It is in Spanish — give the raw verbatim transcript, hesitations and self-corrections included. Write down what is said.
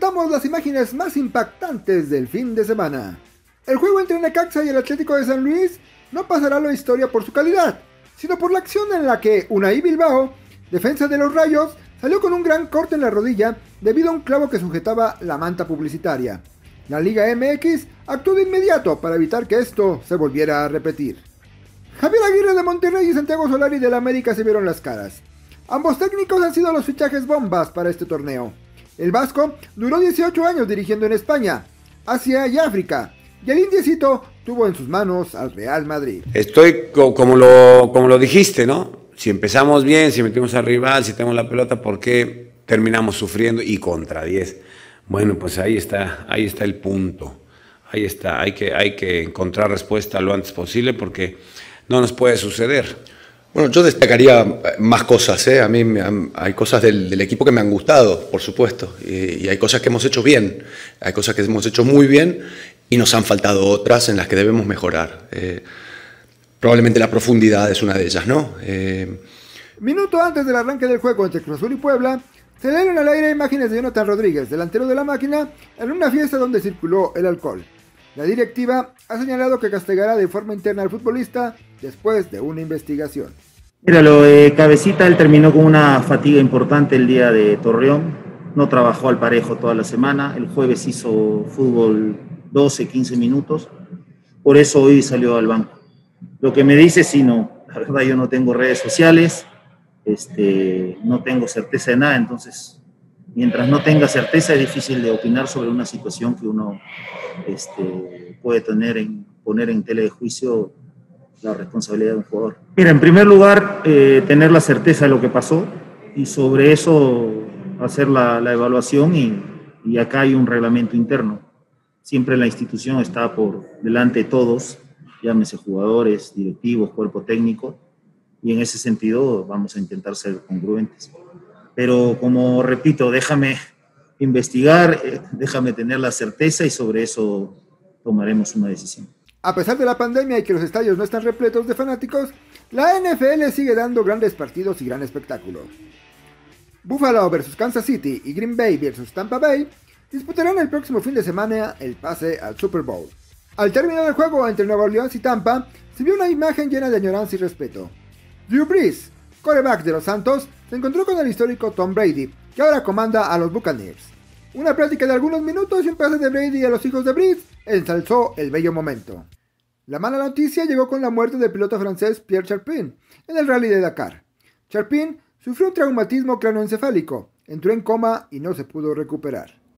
recordamos las imágenes más impactantes del fin de semana. El juego entre Necaxa y el Atlético de San Luis no pasará a la historia por su calidad, sino por la acción en la que Unai Bilbao, defensa de los Rayos, salió con un gran corte en la rodilla debido a un clavo que sujetaba la manta publicitaria. La Liga M X actuó de inmediato para evitar que esto se volviera a repetir. Javier Aguirre de Monterrey y Santiago Solari del América se vieron las caras. Ambos técnicos han sido los fichajes bombas para este torneo. El vasco duró dieciocho años dirigiendo en España, Asia y África, y el indiecito tuvo en sus manos al Real Madrid. Estoy co como, lo, como lo dijiste, ¿no? Si empezamos bien, si metimos al rival, si tenemos la pelota, ¿por qué terminamos sufriendo y contra diez? Bueno, pues ahí está, ahí está el punto. Ahí está, hay que, hay que encontrar respuesta lo antes posible porque no nos puede suceder. Bueno, yo destacaría más cosas, ¿eh? A mí me han, hay cosas del, del equipo que me han gustado, por supuesto, y, y hay cosas que hemos hecho bien, hay cosas que hemos hecho muy bien y nos han faltado otras en las que debemos mejorar. Eh, probablemente la profundidad es una de ellas, ¿no? Eh... Minuto antes del arranque del juego entre Cruz Azul y Puebla, se dieron al aire imágenes de Jonathan Rodríguez, delantero de la máquina, en una fiesta donde circuló el alcohol. La directiva ha señalado que castigará de forma interna al futbolista después de una investigación. Mira, lo de Cabecita, él terminó con una fatiga importante el día de Torreón, no trabajó al parejo toda la semana, el jueves hizo fútbol doce, quince minutos, por eso hoy salió al banco. Lo que me dice, sí, no, la verdad yo no tengo redes sociales, este, no tengo certeza de nada, entonces mientras no tenga certeza es difícil de opinar sobre una situación que uno este, puede tener en, poner en tela de juicio la responsabilidad de un jugador. Mira, en primer lugar, eh, tener la certeza de lo que pasó y sobre eso hacer la, la evaluación y, y acá hay un reglamento interno. Siempre la institución está por delante de todos, llámese jugadores, directivos, cuerpo técnico, y en ese sentido vamos a intentar ser congruentes. Pero como repito, déjame investigar, eh, déjame tener la certeza y sobre eso tomaremos una decisión. A pesar de la pandemia y que los estadios no están repletos de fanáticos, la N F L sigue dando grandes partidos y gran espectáculo. Buffalo versus Kansas City y Green Bay versus Tampa Bay disputarán el próximo fin de semana el pase al Super Bowl. Al término del juego entre Nueva Orleans y Tampa, se vio una imagen llena de añoranza y respeto. Drew Brees, quarterback de los Santos, se encontró con el histórico Tom Brady, que ahora comanda a los Buccaneers. Una plática de algunos minutos y un pase de Brady a los hijos de Brees ensalzó el bello momento. La mala noticia llegó con la muerte del piloto francés Pierre Charpin en el Rally de Dakar. Charpin sufrió un traumatismo craneoencefálico, entró en coma y no se pudo recuperar.